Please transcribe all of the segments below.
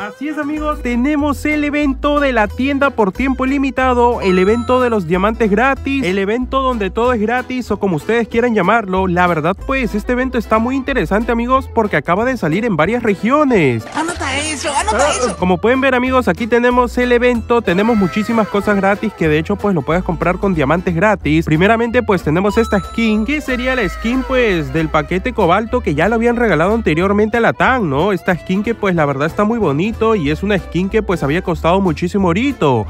Así es, amigos, tenemos el evento de la tienda por tiempo limitado, el evento de los diamantes gratis, el evento donde todo es gratis o como ustedes quieran llamarlo. La verdad, pues este evento está muy interesante, amigos, porque acaba de salir en varias regiones. Anota eso, anota eso. Como pueden ver, amigos, aquí tenemos el evento, tenemos muchísimas cosas gratis que de hecho pues lo puedes comprar con diamantes gratis. Primeramente pues tenemos esta skin, que sería la skin pues del paquete cobalto que ya lo habían regalado anteriormente a Latam, ¿no? Esta skin que pues la verdad está muy bonita y es una skin que pues había costado muchísimo orito.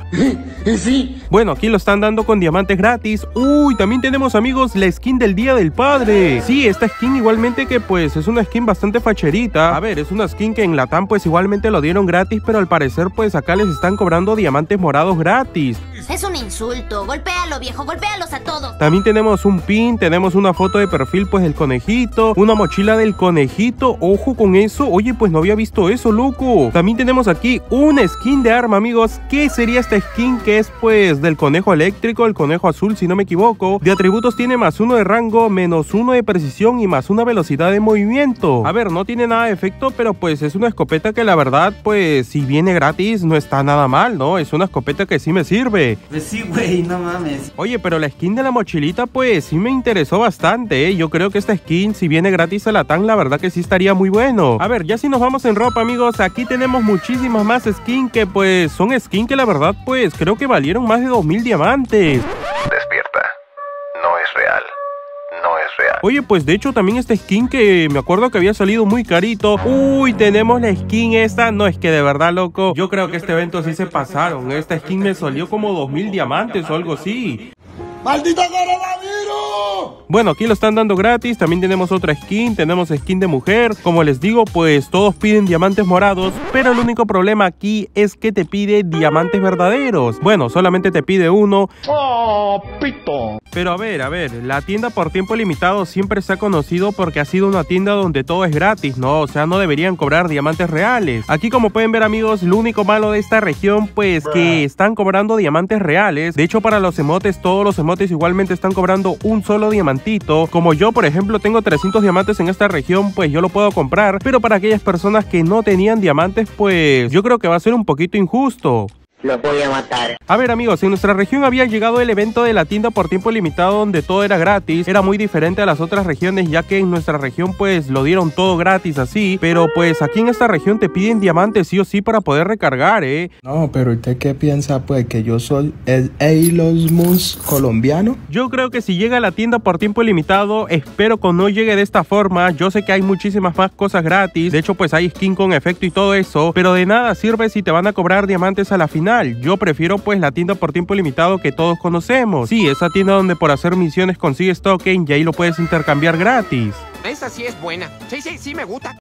Sí. Bueno, aquí lo están dando con diamantes gratis. Uy, también tenemos, amigos, la skin del Día del Padre. Sí, esta skin igualmente que pues es una skin bastante facherita. A ver, es una skin que en Latam pues igualmente lo dieron gratis, pero al parecer pues acá les están cobrando diamantes morados gratis. Es un insulto, golpéalo, viejo, golpéalos a todos. También tenemos un pin, tenemos una foto de perfil pues del conejito, una mochila del conejito, ojo con eso. Oye, pues no había visto eso, loco. También tenemos aquí una skin de arma, amigos. ¿Qué sería esta skin? Que es pues del conejo eléctrico, el conejo azul si no me equivoco. De atributos tiene +1 de rango, -1 de precisión y +1 velocidad de movimiento. A ver, no tiene nada de efecto, pero pues es una escopeta que la verdad pues si viene gratis no está nada mal, ¿no? Es una escopeta que sí me sirve. Pues sí, güey, no mames. Oye, pero la skin de la mochilita pues sí me interesó bastante, ¿eh? Yo creo que esta skin si viene gratis a Latam, la verdad que sí estaría muy bueno. A ver, ya si nos vamos en ropa, amigos, aquí tenemos muchísimas más skin que pues son skin que la verdad pues creo que valieron más de 2000 diamantes. Despierta. No es real. No es real. Oye, pues de hecho también esta skin que me acuerdo que había salido muy carito. Uy, tenemos la skin esta. No, es que de verdad, loco, yo creo que este evento sí se pasaron. Esta skin me salió como 2000 diamantes o algo así. ¡Maldito coronavirus! Bueno, aquí lo están dando gratis. También tenemos otra skin, tenemos skin de mujer. Como les digo, pues todos piden diamantes morados, pero el único problema aquí es que te pide diamantes verdaderos. Bueno, solamente te pide uno. ¡Oh, pito! Pero a ver, la tienda por tiempo limitado siempre se ha conocido porque ha sido una tienda donde todo es gratis, ¿no? O sea, no deberían cobrar diamantes reales. Aquí, como pueden ver, amigos, lo único malo de esta región, pues que están cobrando diamantes reales. De hecho, para los emotes, todos los emotes igualmente están cobrando un solo diamantito. Como yo, por ejemplo, tengo 300 diamantes en esta región, pues yo lo puedo comprar. Pero para aquellas personas que no tenían diamantes, pues yo creo que va a ser un poquito injusto. Lo voy a matar. A ver, amigos, en nuestra región había llegado el evento de la tienda por tiempo limitado donde todo era gratis. Era muy diferente a las otras regiones, ya que en nuestra región pues lo dieron todo gratis así. Pero pues aquí en esta región te piden diamantes sí o sí para poder recargar, ¿eh? No, pero ¿usted qué piensa pues? ¿Que yo soy el Elon Musk colombiano? Yo creo que si llega a la tienda por tiempo limitado, espero que no llegue de esta forma. Yo sé que hay muchísimas más cosas gratis. De hecho pues hay skin con efecto y todo eso. Pero de nada sirve si te van a cobrar diamantes a la final. Yo prefiero pues la tienda por tiempo limitado que todos conocemos. Sí, esa tienda donde por hacer misiones consigues token y ahí lo puedes intercambiar gratis. Esa sí es buena. Sí, me gusta.